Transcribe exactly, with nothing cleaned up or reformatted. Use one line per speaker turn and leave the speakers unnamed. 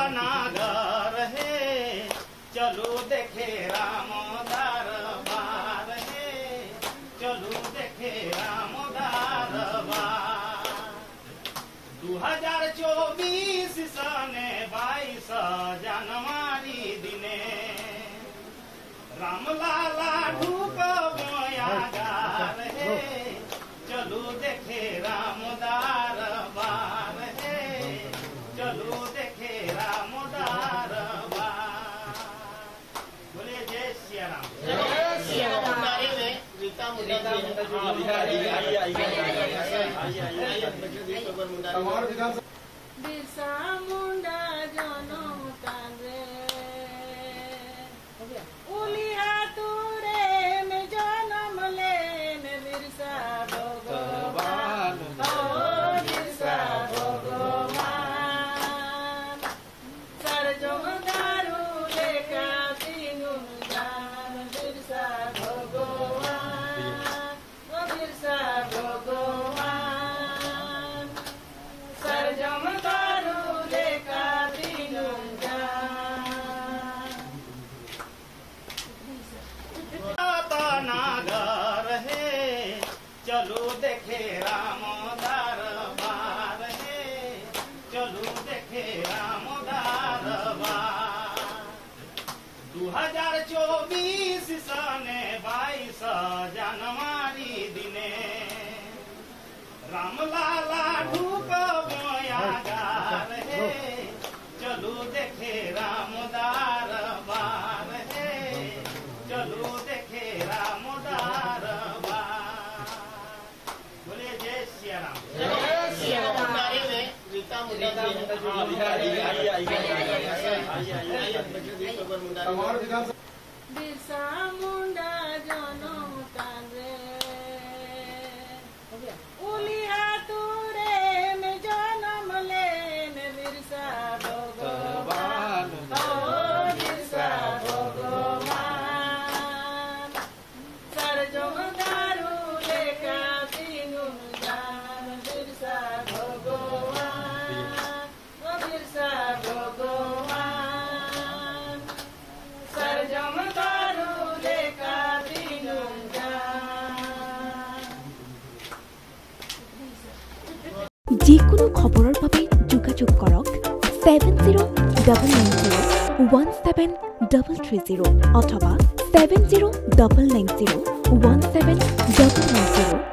नागर है, चलो देखे राम दरबार है, चलो देखे राम दरबार। दो हजार चौबीस सने बाईस जनवरी दिने रामलाला ढूक मोयागार है, चलो देखे राम दरबार है, चलो देखे राम दरबार। बोले जय श्री राम।
बिरसा मुंडा जनम तारे उलिया तुरे में जन्म लेन बिरसा भगवान, ओ बिरसा भगवान। सरजम दारू लेका तीनू जान बिरसा भगवान, ओ बिरसा भगवान। सरजम दारू लेका तीनू जान।
नागर है, चलो देखे राम दरबार है, चलो देखे राम दरबार। दो हजार चौबीस सने बाईस जनवरी दिने रामलाला ढूक मोयागार है, चलो देखे राम दरबार है, चलो देखे राम दरबार। बोले जय श्री राम।
बिरसा मुंडा जनम तारे उलिया तुरे में जन्म लेन बिरसा भगवान, ओ बिरसा भगवान। सरजम दारू लेका तीनू जान बिरसा भगवान, ओ बिरसा भगवान। सरजम दारू लेका तीनू जान।
যিকোনো খবৰৰ বাবে যোগাযোগ কৰক seven zero' double nine zero' one seven double three zero' অথবা seven zero' double nine zero' one seven double nine zero'